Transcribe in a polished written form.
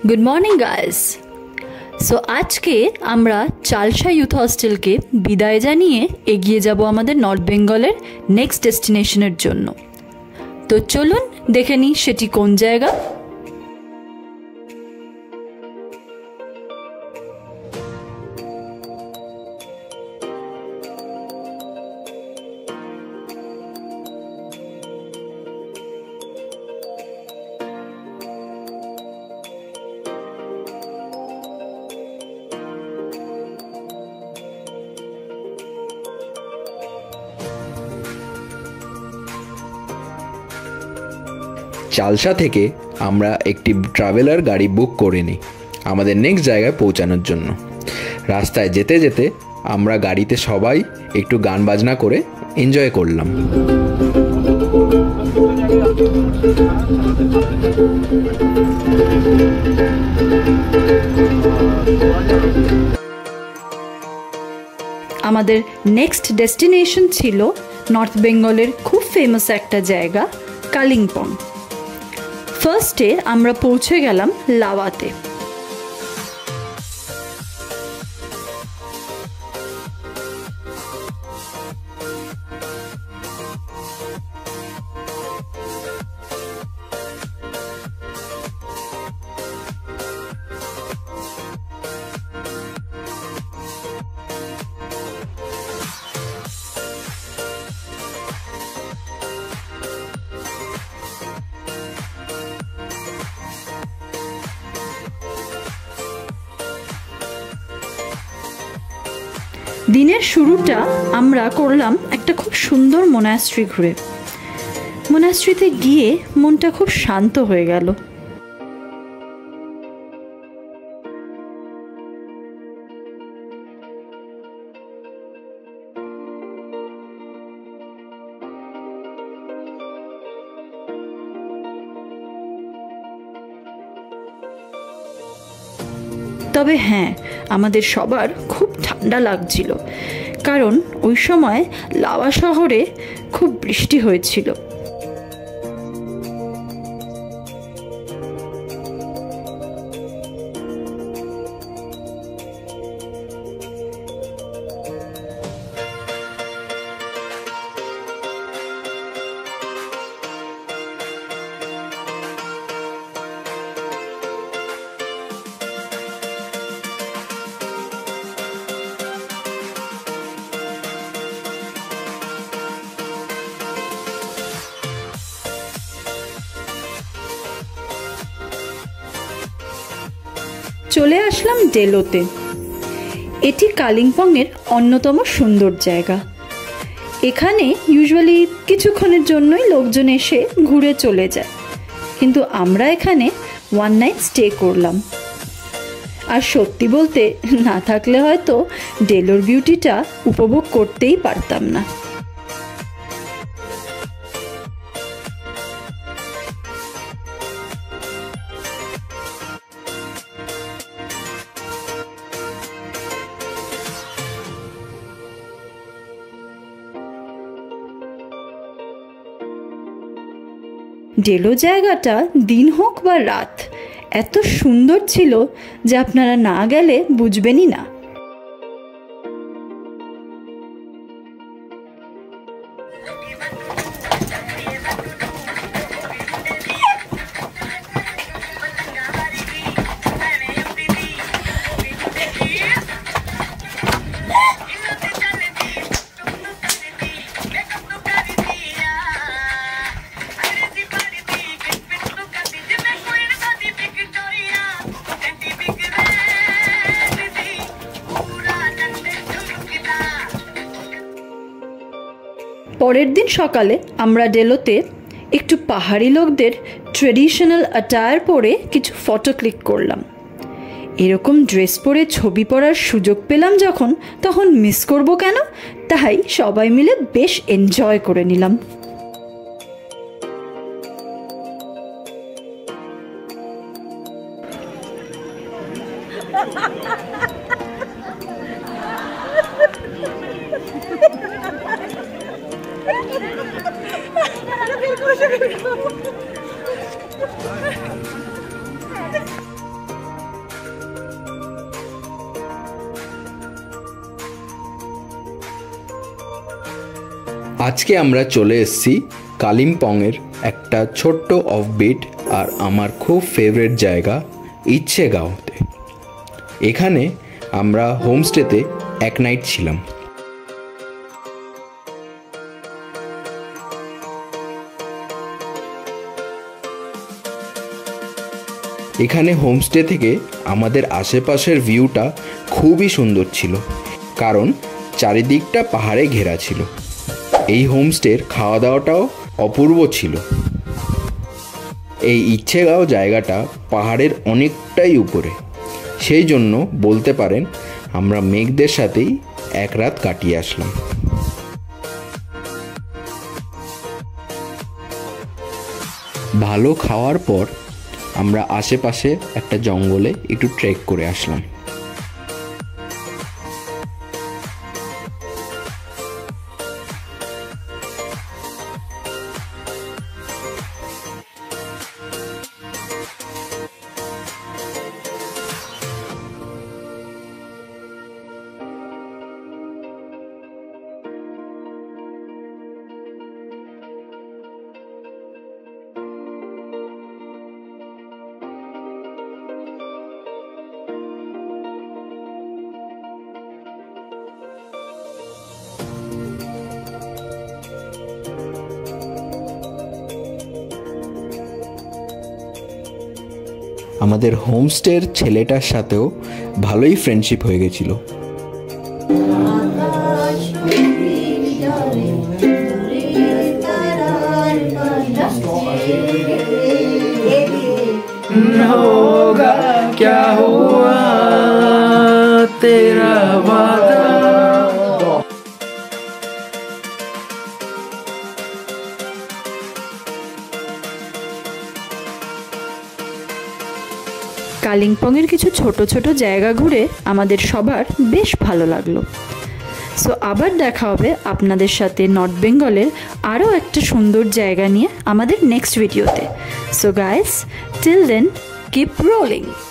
Good morning guys. सो आज के আমরা চালসা ইউথ হস্টেলকে বিদায় জানিয়ে এগিয়ে যাব আমাদের নর্থ বেঙ্গলের নেক্সট ডেস্টিনেশনের জন্য। তো চলুন দেখে নিই সেটি কোন জায়গা। চালসা থেকে আমরা একটি ট্রাভেলার গাড়ি বুক করে নিই আমাদের নেক্সট জায়গায় পৌঁছানোর জন্য। রাস্তায় যেতে যেতে আমরা গাড়িতে সবাই একটু গান বাজনা করে এনজয় করলাম। আমাদের নেক্সট ডেস্টিনেশন ছিল নর্থ বেঙ্গলের খুব ফেমাস একটা জায়গা কালিম্পং। ফার্স্টে আমরা পৌঁছে গেলাম লাভাতে। দিনের শুরুটা আমরা করলাম একটা খুব সুন্দর মোনাস্ট্রি ঘুরে। মোনাস্ট্রিতে গিয়ে মনটা খুব শান্ত হয়ে গেল। তবে হ্যাঁ, আমাদের সবার খুব ঠান্ডা লাগছিল, কারণ ওই সময় লাভা শহরে খুব বৃষ্টি হয়েছিল। চলে আসলাম ডেলোতে। এটি কালিম্পংয়ের অন্যতম সুন্দর জায়গা। এখানে ইউজুয়ালি কিছুক্ষণের জন্যই লোকজন এসে ঘুরে চলে যায়, কিন্তু আমরা এখানে ওয়ান নাইট স্টে করলাম। আর সত্যি বলতে না থাকলে হয়তো ডেলোর বিউটিটা উপভোগ করতেই পারতাম না। ডেলো জায়গাটা দিন হোক বা রাত এত সুন্দর ছিল যে আপনারা না গেলে বুঝবেনই না। পরের দিন সকালে আমরা ডেলোতে একটু পাহাড়ি লোকদের ট্রেডিশনাল অ্যাটায়ার পরে কিছু ফটো ক্লিক করলাম। এরকম ড্রেস পরে ছবি পড়ার সুযোগ পেলাম যখন, তখন মিস করব কেন? তাই সবাই মিলে বেশ এনজয় করে নিলাম। আজকে আমরা চলে এসেছি কালিম্পংয়ের একটা ছোট্ট অফবিট আর আমার খুব ফেভারিট জায়গা ইচ্ছেগাঁওতে। এখানে আমরা হোমস্টেতে এক নাইট ছিলাম। এখানে হোমস্টে থেকে আমাদের আশেপাশের ভিউটা খুবই সুন্দর ছিল, কারণ চারিদিকটা পাহাড়ে ঘেরা ছিল। এই হোমস্টের খাওয়া দাওয়াটাও অপূর্ব ছিল। এই ইচ্ছেগাঁও জায়গাটা পাহাড়ের অনেকটাই উপরে, সেই জন্য বলতে পারেন আমরা মেঘদের সাথেই এক রাত কাটিয়ে আসলাম। ভালো খাওয়ার পর আমরা আশেপাশে একটা জঙ্গলে একটু ট্রেক করে আসলাম। আমাদের হোমস্টের ছেলেটার সাথেও ভালোই ফ্রেন্ডশিপ হয়ে গেছিল। होगा क्या हुआ तेरा वादा। কালিম্পংয়ের কিছু ছোট ছোট জায়গা ঘুরে আমাদের সবার বেশ ভালো লাগলো। সো আবার দেখা হবে আপনাদের সাথে নর্থ বেঙ্গলের আরও একটা সুন্দর জায়গা নিয়ে আমাদের নেক্সট ভিডিওতে। So guys, till then keep rolling.